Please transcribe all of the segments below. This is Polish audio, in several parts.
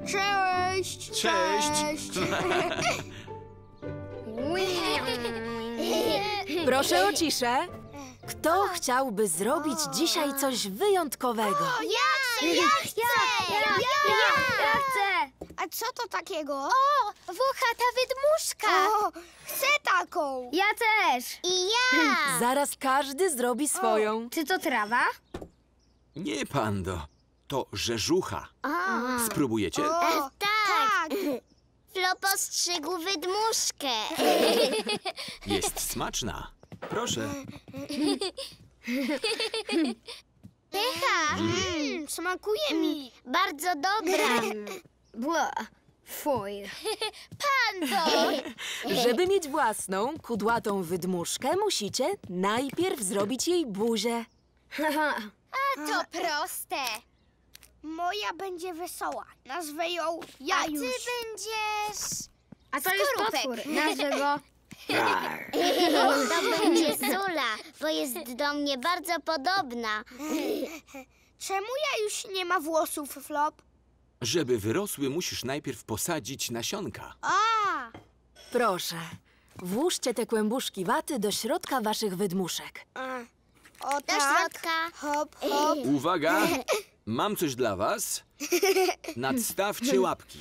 Cześć! Cześć! Proszę o ciszę. Kto chciałby zrobić dzisiaj coś wyjątkowego? Ja chcę! Ja chcę! A co to takiego? O, włochata wydmuszka! O, chcę taką! Ja też! I ja! Zaraz każdy zrobi swoją. Czy to trawa? Nie, Pando. To rzeżucha. Spróbujecie? O, Tak! Flo postrzygł wydmuszkę. Jest smaczna. Proszę. Pycha! Smakuje mi. Bardzo dobra. Bła, fuj. Pando! Żeby mieć własną, kudłatą wydmuszkę, musicie najpierw zrobić jej buzię. To proste. Moja będzie wesoła. Nazwę ją A ty Jajusz. będziesz... A to jest Skorupek. potwór. Nazwę go... To będzie Zula, bo jest do mnie bardzo podobna. Czemu Jajusz nie ma włosów, Flop? Żeby wyrosły, musisz najpierw posadzić nasionka. A, Proszę, włóżcie te kłębuszki waty do środka waszych wydmuszek. o Do tak. środka. Hop, hop. Uwaga! Mam coś dla was. Nadstawcie łapki.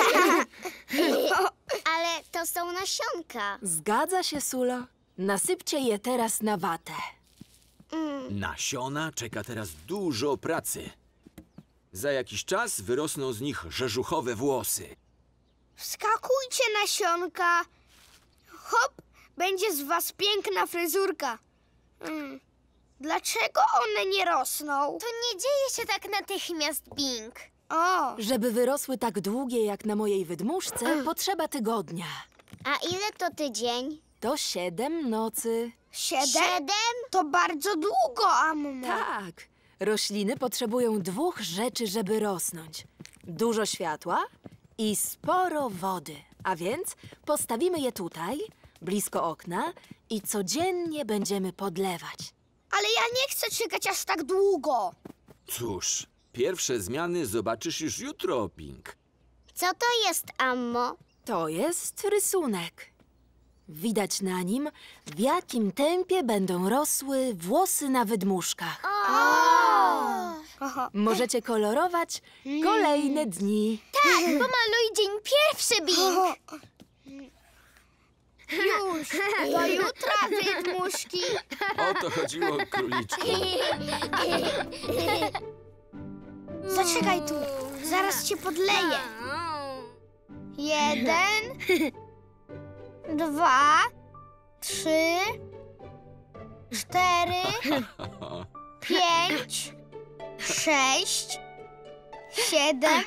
Ale to są nasionka. Zgadza się, Sulo. Nasypcie je teraz na watę. Nasiona czeka teraz dużo pracy. Za jakiś czas wyrosną z nich rzeżuchowe włosy. Wskakujcie nasionka. Hop, będzie z was piękna fryzurka. Dlaczego one nie rosną? To nie dzieje się tak natychmiast, Bing. O, Żeby wyrosły tak długie jak na mojej wydmuszce, potrzeba tygodnia. A ile to tydzień? To 7 nocy. 7? 7? To bardzo długo, Ammo. Tak. Rośliny potrzebują 2 rzeczy, żeby rosnąć. Dużo światła i sporo wody. A więc postawimy je tutaj, blisko okna i codziennie będziemy podlewać. Ale ja nie chcę czekać aż tak długo. Cóż, pierwsze zmiany zobaczysz już jutro, Pink. Co to jest, Ammo? To jest rysunek. Widać na nim, w jakim tempie będą rosły włosy na wydmuszkach. Aha. Możecie kolorować kolejne dni. Tak, pomaluj dzień pierwszy, Bing. Już, do jutra, wydmuszki. O to chodziło, króliczku. Zaczekaj tu, zaraz cię podleję. 1, 2, 3, 4, 5, 6, 7.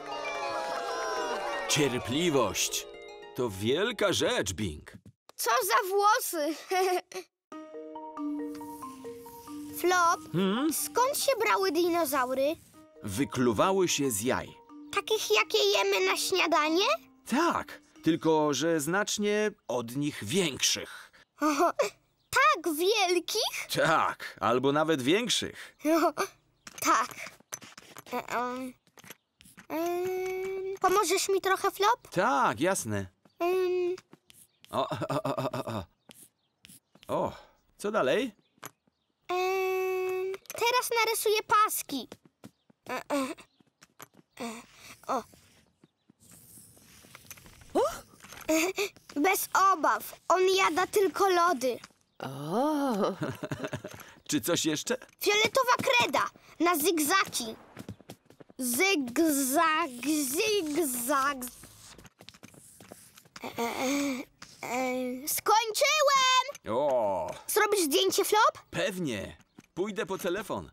Cierpliwość. To wielka rzecz, Bing. Co za włosy? Flop, skąd się brały dinozaury? Wykluwały się z jaj. Takich, jakie jemy na śniadanie? Tak, tylko że znacznie od nich większych. Tak, wielkich? Tak, albo nawet większych. Tak. Pomożesz mi trochę, Flop? Tak, jasne. O, co dalej? Teraz narysuję paski. Bez obaw. On jada tylko lody. O, Czy coś jeszcze? Fioletowa kreda na zygzaki. Zygzak, zygzak. Skończyłem! O, Zrobisz zdjęcie, Flop? pewnie. Pójdę po telefon.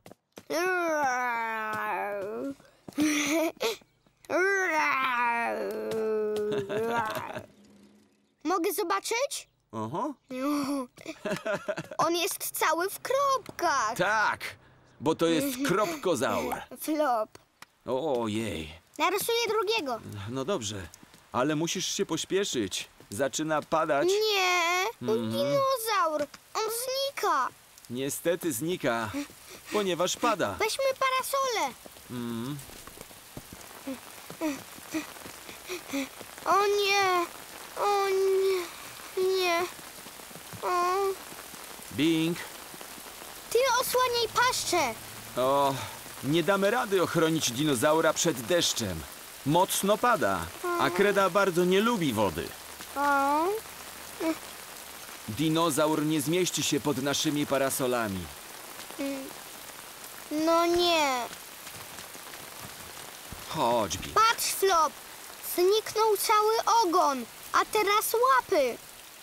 Mogę zobaczyć? Oho. On jest cały w kropkach. Tak, bo to jest kropkozaur. Flop. Ojej. Narysuję drugiego. No dobrze, ale musisz się pośpieszyć. Zaczyna padać. Nie, dinozaur. On znika. Niestety znika, ponieważ pada. Weźmy parasole. O nie! O nie! Nie! O. Bing! Ty osłaniaj paszczę! O, nie damy rady ochronić dinozaura przed deszczem. Mocno pada, a kreda bardzo nie lubi wody. O. Dinozaur nie zmieści się pod naszymi parasolami. No nie! Chodź, Bing. Patrz, Flop! Zniknął cały ogon, a teraz łapy.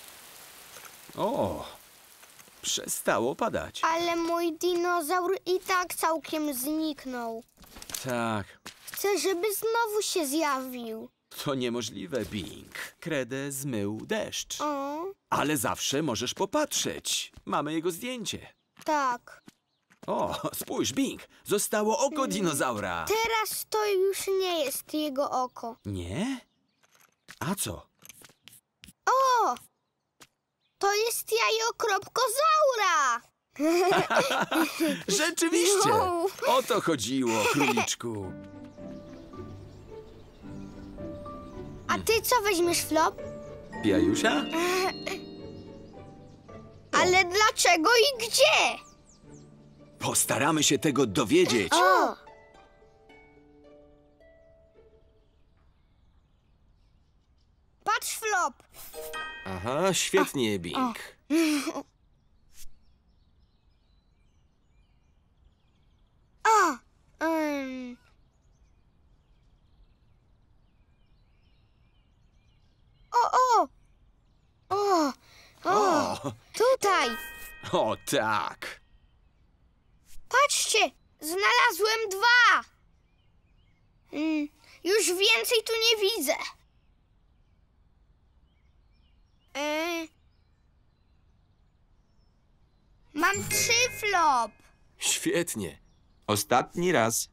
O, przestało padać. Ale mój dinozaur i tak całkiem zniknął. Tak, Chcę, żeby znowu się zjawił. to niemożliwe, Bing. Kredę zmył deszcz. O, Ale zawsze możesz popatrzeć. Mamy jego zdjęcie. tak. O, spójrz, Bing. Zostało oko dinozaura. Teraz to już nie jest jego oko. Nie? A co? O! To jest jajo kropkozaura! Rzeczywiście! Wow. O to chodziło, króliczku. A ty co weźmiesz, Flop? Piajusia? Ale dlaczego i gdzie? Postaramy się tego dowiedzieć. O! Patrz, Flop! Aha, świetnie, Bing. O! O! O! O! O, Tutaj! o tak. Patrzcie! Znalazłem 2! Już więcej tu nie widzę. Mam 3, Flop. Świetnie. Ostatni raz.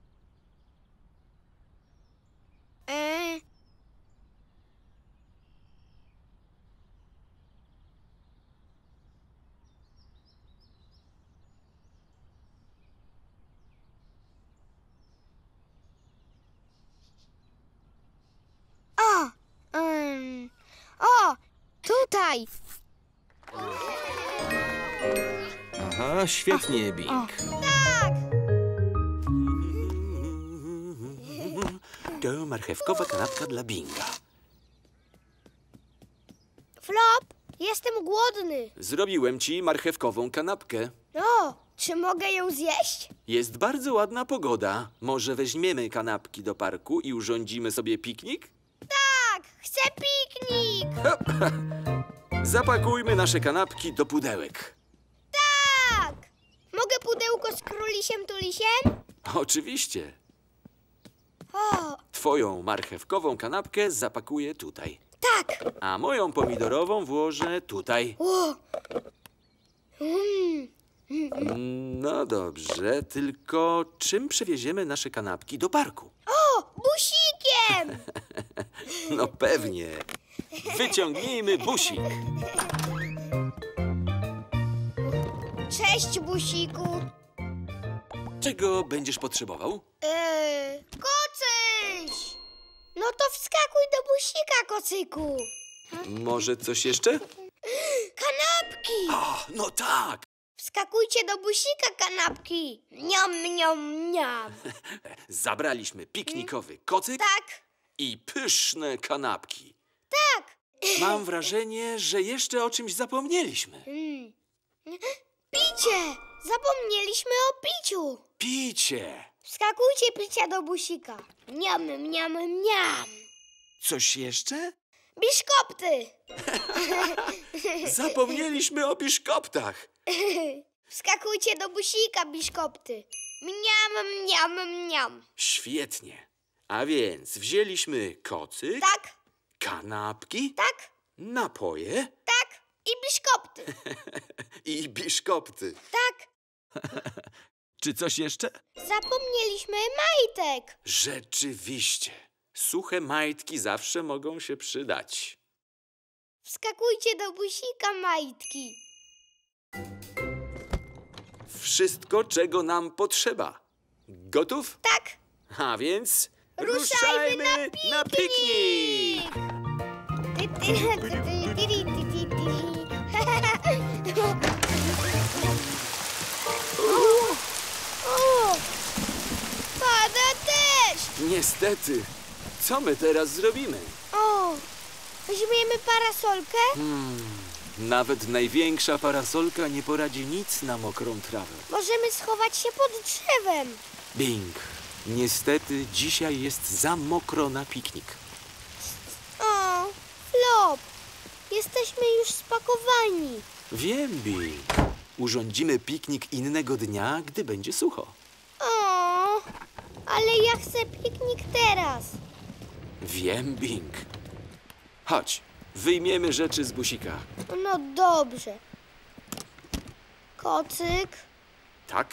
O! O! Tutaj! Aha, świetnie, Bing. Tak! To marchewkowa kanapka dla Binga. Flop, jestem głodny. Zrobiłem ci marchewkową kanapkę. O, czy mogę ją zjeść? Jest bardzo ładna pogoda. Może weźmiemy kanapki do parku i urządzimy sobie piknik? Tak, chcę piknik! Zapakujmy nasze kanapki do pudełek. Tak! Mogę pudełko z królisiem tulisiem? Oczywiście. O, Twoją marchewkową kanapkę zapakuję tutaj. tak! A moją pomidorową włożę tutaj. O. No dobrze, tylko czym przewieziemy nasze kanapki do parku? O, busikiem! No pewnie. Wyciągnijmy busik. Cześć, busiku. Czego będziesz potrzebował? Kocyś! No to wskakuj do busika, kocyku. Może coś jeszcze? Kanapki! O, no tak. Wskakujcie do busika, kanapki. Niam, niam, niam. Zabraliśmy piknikowy kocyk Tak, i pyszne kanapki. tak. Mam wrażenie, że jeszcze o czymś zapomnieliśmy. Picie! Zapomnieliśmy o piciu. Picie. Wskakujcie picia do busika. Niam, niam, niam. Coś jeszcze? Biszkopty! Zapomnieliśmy o biszkoptach. Wskakujcie do busika, biszkopty. Mniam, mniam, mniam. Świetnie. A więc wzięliśmy kocyk, Tak, kanapki, tak, napoje tak i biszkopty. i biszkopty. Tak, Czy coś jeszcze? zapomnieliśmy majtek. Rzeczywiście. Suche majtki zawsze mogą się przydać. Wskakujcie do busika, majtki. Wszystko, czego nam potrzeba. Gotów? Tak, A więc Ruszajmy na piknik! O, pada deszcz! Niestety, co my teraz zrobimy? O, weźmiemy parasolkę? Nawet największa parasolka nie poradzi nic na mokrą trawę. Możemy schować się pod drzewem. Bing, niestety dzisiaj jest za mokro na piknik. O, Flop, jesteśmy już spakowani. Wiem, Bing. Urządzimy piknik innego dnia, gdy będzie sucho. O, ale ja chcę piknik teraz. Wiem, Bing. Chodź, wyjmiemy rzeczy z busika. No dobrze. Kocyk, Tak,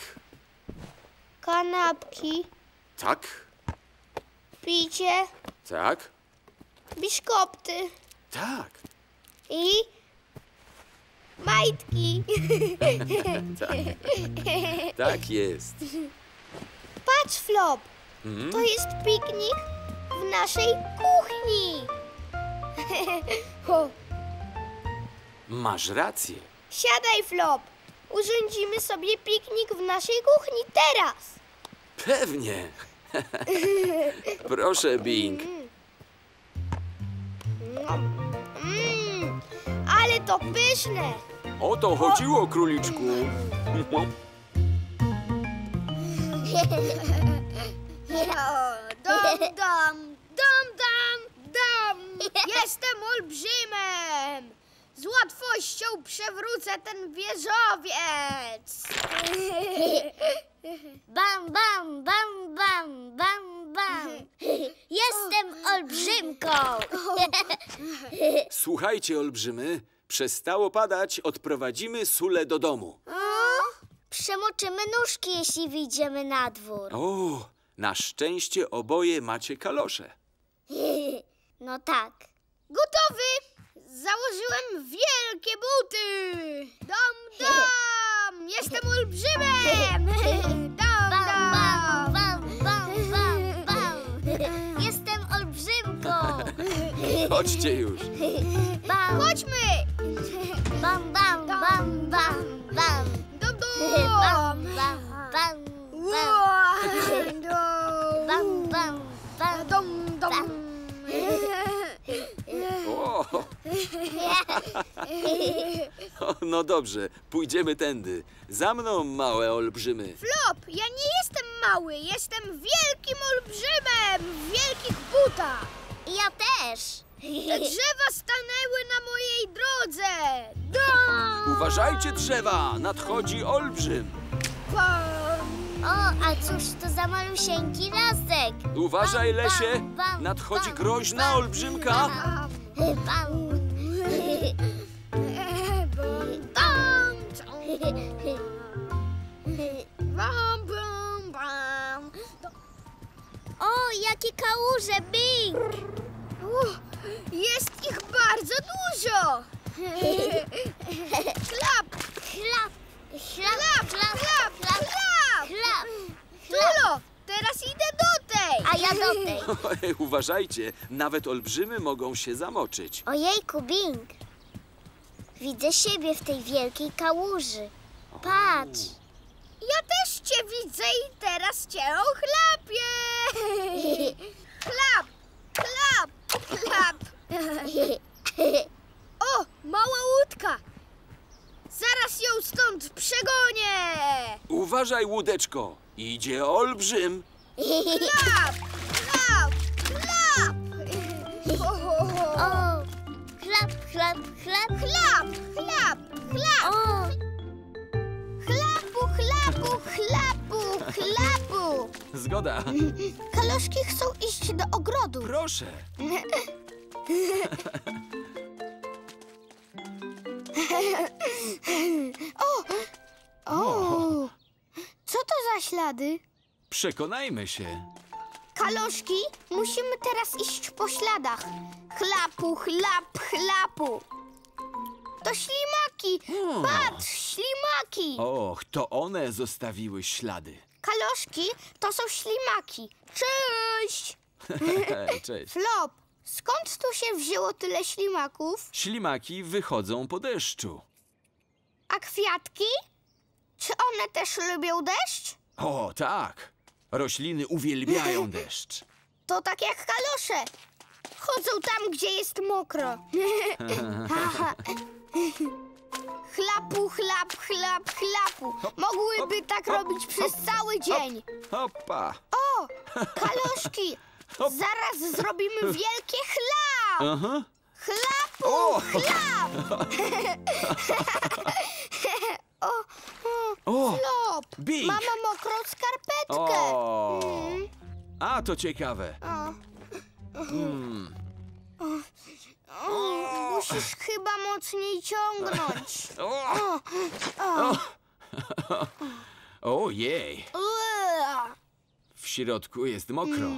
kanapki, tak, picie, tak, biszkopty tak. i majtki. Tak jest. Patrz, Flop, to jest piknik w naszej kuchni. O, Masz rację. siadaj, Flop. Urządzimy sobie piknik w naszej kuchni teraz. Pewnie. Proszę, Bing. Ale to pyszne. O to chodziło, króliczku. Dom. Jestem olbrzymem. Z łatwością przewrócę ten wieżowiec. Bam, bam, bam, bam, bam, bam. Jestem olbrzymką. Słuchajcie, olbrzymy, przestało padać, odprowadzimy Sulę do domu. Przemoczymy nóżki, jeśli wyjdziemy na dwór. O, na szczęście oboje macie kalosze. No tak. Gotowy. Założyłem wielkie buty. Dom. Jestem olbrzymem. Bam, bam, bam, bam, bam, bam. Jestem olbrzymką. Chodźcie już. Bam, Chodźmy. bam, bam, bam, bam, bam. Dom. Bam, bam, bam, bam, bam, bam. Dom. O. No dobrze, pójdziemy tędy. Za mną, małe olbrzymy. Flop, ja nie jestem mały, jestem wielkim olbrzymem w wielkich butach. Ja też. Te drzewa stanęły na mojej drodze. Dom! Uważajcie, drzewa! Nadchodzi olbrzym. O, a cóż to za malusieńki lasek? Uważaj, Bam, lesie! bam, bam, Nadchodzi bam, groźna bam, olbrzymka. Bam. O, jakie kałuże, Bing! Jest ich bardzo dużo. Klap, Chlap, chlap, chlap, chlap, chlap, chlap. Tulo, teraz idę do tej. A ja do tej. Ojej, uważajcie, nawet olbrzymy mogą się zamoczyć. Ojejku, Bing. Widzę siebie w tej wielkiej kałuży. Patrz. Ja też cię widzę i teraz cię ochlapię. Chlap, chlap, chlap. O, mała łódka. Zaraz ją stąd przegonię. Uważaj, łódeczko! Idzie olbrzym. Chlap, chlap, chlap. O, chlap, chlap, chlap. Chlap, chlap, chlap. O, Chlapu, chlapu, chlapu, chlapu. Zgoda. Kaloszki chcą iść do ogrodu. Proszę. O, co to za ślady? Przekonajmy się. Kaloszki, musimy teraz iść po śladach. Chlapu, chlap, chlapu. To ślimaki. Patrz, ślimaki. Och, to one zostawiły ślady. Kaloszki to są ślimaki. Cześć. Cześć. Flop, skąd tu się wzięło tyle ślimaków? Ślimaki wychodzą po deszczu. A kwiatki? Czy one też lubią deszcz? O, tak. Rośliny uwielbiają deszcz. To tak jak kalosze. Chodzą tam, gdzie jest mokro. Chlapu, chlap, chlap, chlapu. Mogłyby tak robić przez cały dzień. Hoppa. O, kaloszki. Zaraz zrobimy wielkie chlap. Aha. Chlapu, O! chlap. O, Flop, Bing. mama mokrą skarpetkę. O. A, to ciekawe. Musisz chyba mocniej ciągnąć. Ojej, Ua. w środku jest mokro.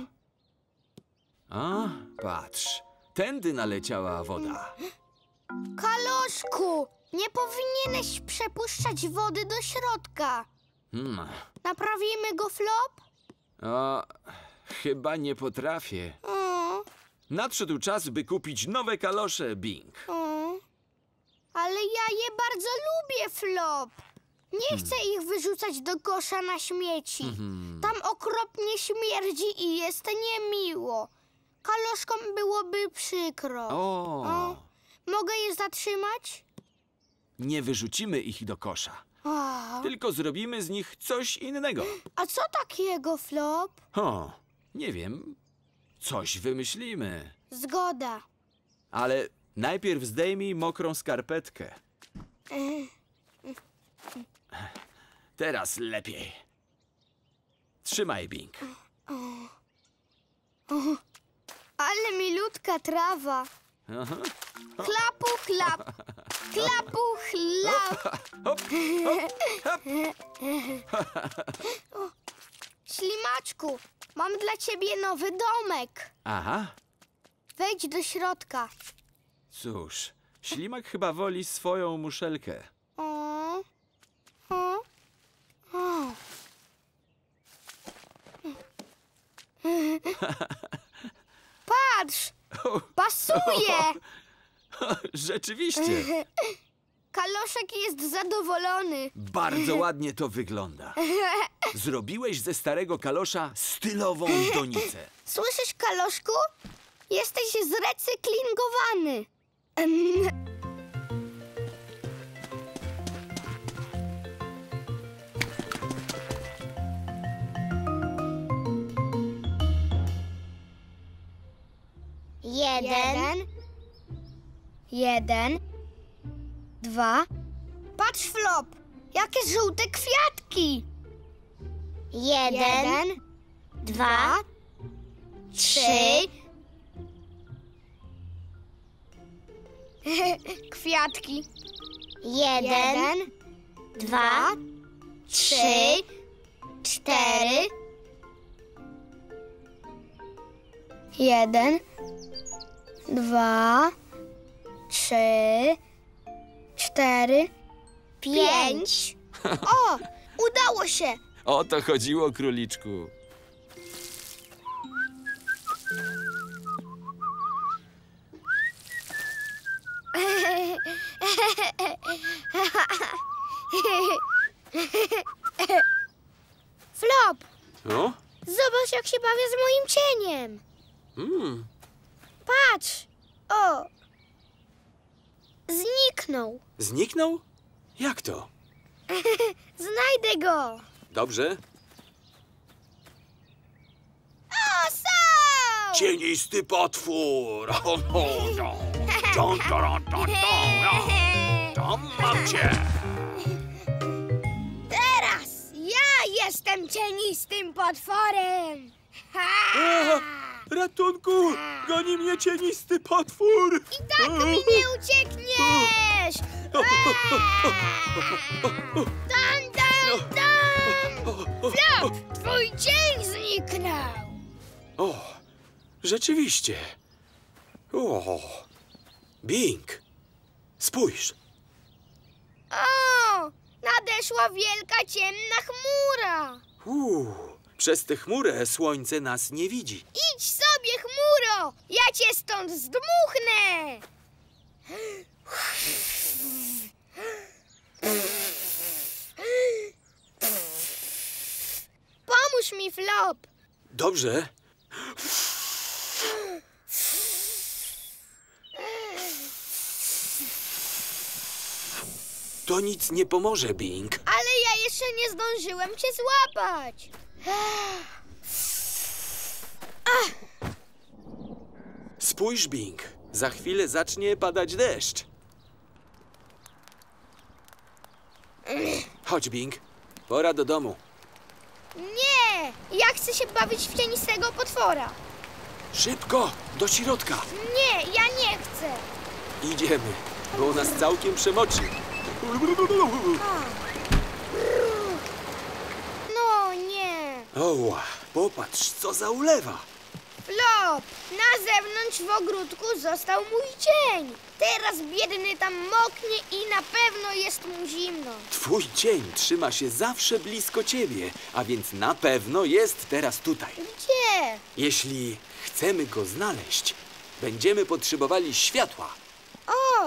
A, patrz, tędy naleciała woda. Kaloszku, nie powinieneś przepuszczać wody do środka. Naprawimy go, Flop? O, chyba nie potrafię. Nadszedł czas, by kupić nowe kalosze, Bing. Ale ja je bardzo lubię, Flop. Nie chcę ich wyrzucać do kosza na śmieci. Tam okropnie śmierdzi i jest niemiło. Kaloszkom byłoby przykro. O, Mogę je zatrzymać? nie wyrzucimy ich do kosza, A, tylko zrobimy z nich coś innego. a co takiego, Flop? O, nie wiem, coś wymyślimy. Zgoda. Ale najpierw zdejmij mokrą skarpetkę. Teraz lepiej. Trzymaj, Bing. Ale milutka trawa. Aha. Chlapu, chlap. Chlapu, chlap. Hop, hop, hop. Ślimaczku, mam dla ciebie nowy domek. Aha, Wejdź do środka. cóż, ślimak chyba woli swoją muszelkę. O. O. O. Patrz, pasuje. Rzeczywiście, Kaloszek jest zadowolony. bardzo ładnie to wygląda. Zrobiłeś ze starego kalosza stylową donicę. Słyszysz, Kaloszku? Jesteś zrecyklingowany. Jeden. Dwa. Patrz, Flop, jakie żółte kwiatki. Jeden. Dwa. Trzy. Kwiatki. Jeden. Dwa. Trzy. Cztery. Jeden. Dwa. Trzy. Cztery. Pięć. O! Udało się! O to chodziło, króliczku. Flop! O? Zobacz, jak się bawię z moim cieniem. Patrz! O! Zniknął. Zniknął? Jak to? Znajdę go. Dobrze. O, są! Cienisty potwór! Tam mam cię! Teraz ja jestem cienistym potworem. Ha! Ratunku! Goni mnie cienisty potwór! I tak mi nie uciekniesz! Tam, tam, tam! Flop, twój cień zniknął! O, rzeczywiście. O, Bing, spójrz. O, nadeszła wielka ciemna chmura. Przez tę chmurę słońce nas nie widzi. Idź sobie, chmuro! Ja cię stąd zdmuchnę! Pomóż mi, Flop! Dobrze. To nic nie pomoże, Bing. Ale ja jeszcze nie zdążyłem cię złapać. Spójrz, Bing. Za chwilę zacznie padać deszcz. Chodź, Bing. Pora do domu. Nie! Ja chcę się bawić w cienistego potwora. Szybko, do środka. Nie, ja nie chcę. Idziemy, bo nas całkiem przemoczy. No nie. Oła, popatrz, co za ulewa. Flop, na zewnątrz w ogródku został mój cień. Teraz biedny tam moknie i na pewno jest mu zimno. Twój cień trzyma się zawsze blisko ciebie, a więc na pewno jest teraz tutaj. Gdzie? Jeśli chcemy go znaleźć, będziemy potrzebowali światła. O!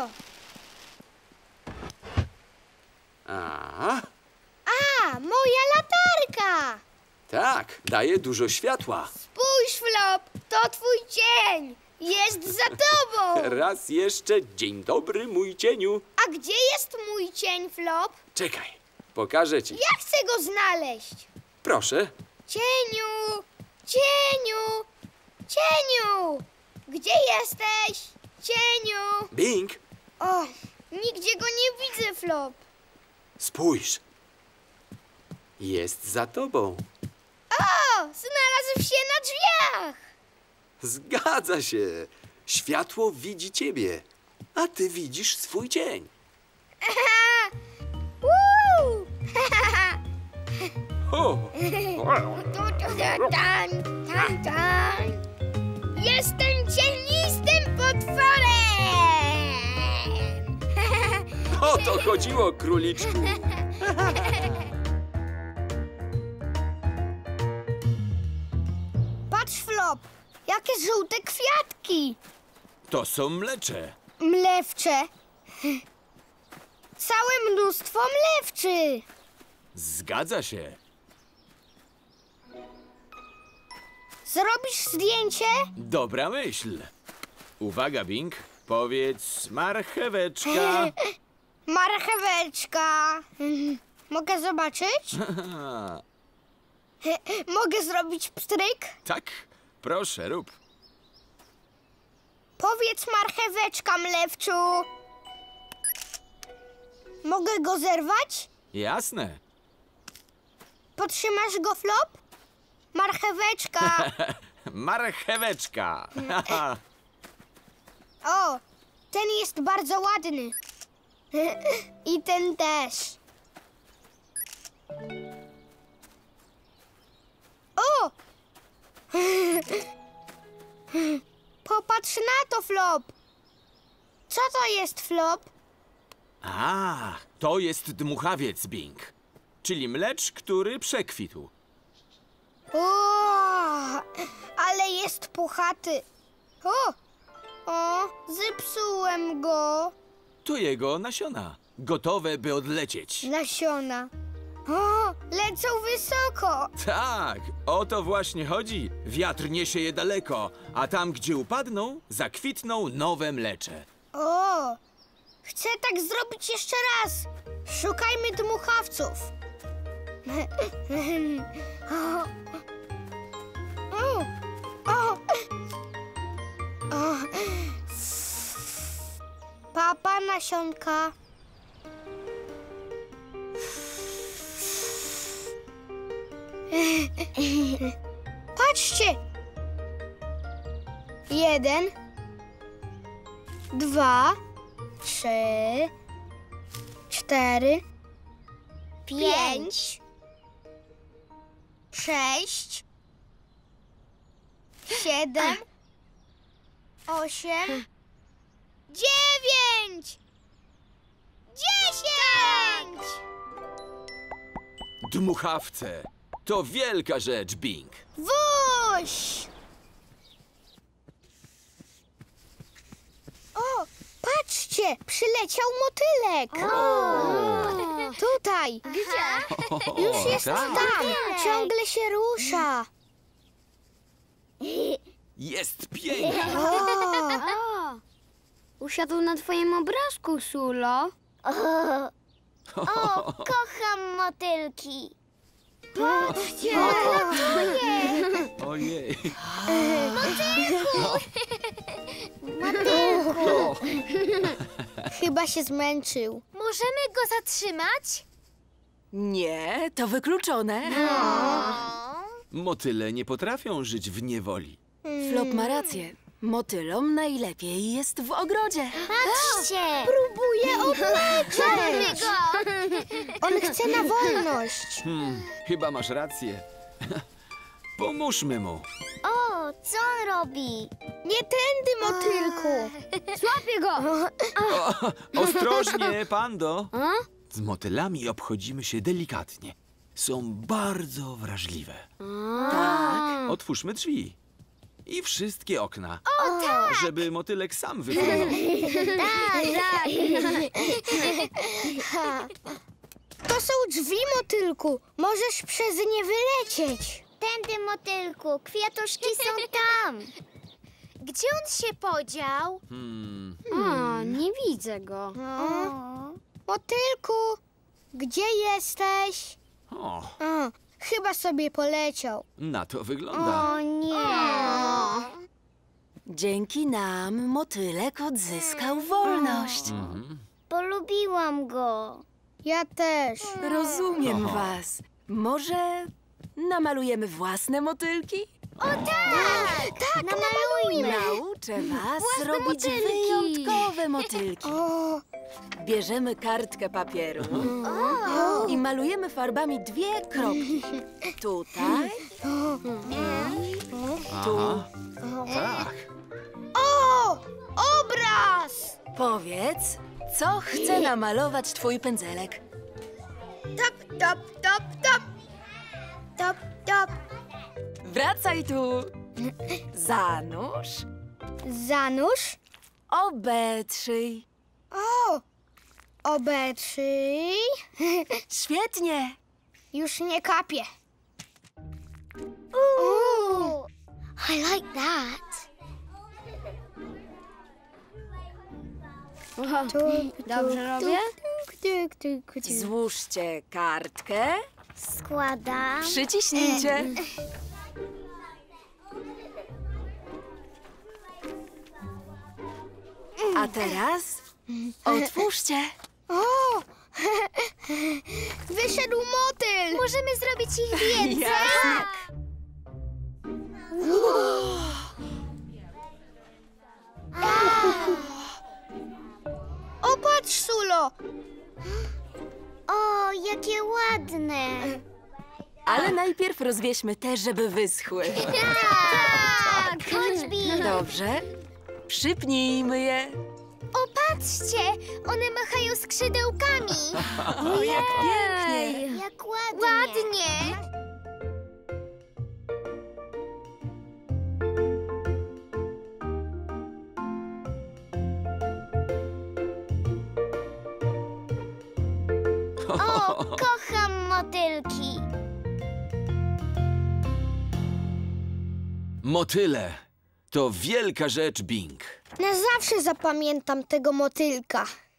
A, A, moja latarka! tak, daje dużo światła. Spójrz, Flop, to twój cień. Jest za tobą. Raz jeszcze, dzień dobry, mój cieniu. A gdzie jest mój cień, Flop? Czekaj, pokażę ci. Ja chcę go znaleźć. Proszę. Cieniu! Cieniu! Cieniu! Gdzie jesteś? Cieniu! Bing, O, nigdzie go nie widzę, Flop. spójrz. Jest za tobą. O, znalazł się na drzwiach. Zgadza się. Światło widzi ciebie, a ty widzisz swój cień. Woo! O, Tan, tan, tan. Jestem cienistym potworem! o to chodziło, króliczku. Patrz, Flop, jakie żółte kwiatki. To są mlecze. Mlewcze. Całe mnóstwo mlewczy. Zgadza się. Zrobisz zdjęcie? Dobra myśl. Uwaga, Bing. Powiedz marcheweczka. Marcheweczka. Mogę zobaczyć? Mogę zrobić pstryk? Tak, proszę, rób. Powiedz marcheweczka, mlewczu. Mogę go zerwać? Jasne. Potrzymasz go, Flop? Marcheweczka. Marcheweczka. O, ten jest bardzo ładny. I ten też. O! Popatrz na to, Flop. Co to jest, Flop? A, to jest dmuchawiec, Bing. Czyli mlecz, który przekwitł. O, ale jest puchaty. O, zepsułem go. To jego nasiona. Gotowe, by odlecieć. Nasiona. O, lecą wysoko. Tak, o to właśnie chodzi. Wiatr niesie je daleko, a tam, gdzie upadną, zakwitną nowe mlecze. O, chcę tak zrobić jeszcze raz. Szukajmy dmuchawców. O, o, o. Papa nasionka. Patrzcie. 1, 2, 3, 4, 5, 6, 7, 8, 9, 10! Dmuchawce. To wielka rzecz, Bing. Wuś! O, patrzcie, przyleciał motylek. Tutaj. Gdzie? Już jest tak. tam. Ciągle się rusza. Jest piękny. O, Usiadł na twoim obrazku, Sulo. O, kocham motylki. Ojej. chyba się zmęczył. Możemy go zatrzymać? Nie, to wykluczone. Motyle nie potrafią żyć w niewoli. Flop ma rację. Motylom najlepiej jest w ogrodzie. Patrzcie! Próbuje odlecieć. Mamy go! On chce na wolność. Chyba masz rację. Pomóżmy mu. O, co on robi? Nie tędy, motylku. Złapię go! Ostrożnie, Pando. Z motylami obchodzimy się delikatnie. Są bardzo wrażliwe. Tak. Otwórzmy drzwi. I wszystkie okna. O, tak! Żeby motylek sam wypłynął. To są drzwi, motylku. Możesz przez nie wylecieć. Tędy, motylku, kwiatuszki są tam. Gdzie on się podział? O, nie widzę go. Motylku, gdzie jesteś? O, Chyba sobie poleciał. na to wygląda. O nie. Dzięki nam motylek odzyskał wolność. Polubiłam go. Ja też. Rozumiem was. Może namalujemy własne motylki? Tak, namalujmy. Nauczę was robić motylki. wyjątkowe motylki. O, Bierzemy kartkę papieru i malujemy farbami 2 kropki. Tutaj, Aha. Tak. o, obraz! powiedz, co chce namalować twój pędzelek. Top, top, top, top. Top, top. Wracaj tu. Zanurz, Zanurz. obetrzyj. O, obetrzyj. Świetnie. Już nie kapie. Ooh, I like that. Dobrze robię? Złóżcie kartkę, Składam. przyciśnijcie. A teraz otwórzcie. O, wyszedł motyl. Możemy zrobić ich więcej. Jasne. O, patrz, Sulo. O, jakie ładne. Ale najpierw rozwieźmy te, żeby wyschły. Tak, chodź, Bing. Dobrze. Przypnijmy je. O, patrzcie, one machają skrzydełkami. O, jak pięknie. Jak ładnie. Ładnie. O, kocham motylki. Motyle. To wielka rzecz, Bing. Na zawsze zapamiętam tego motylka.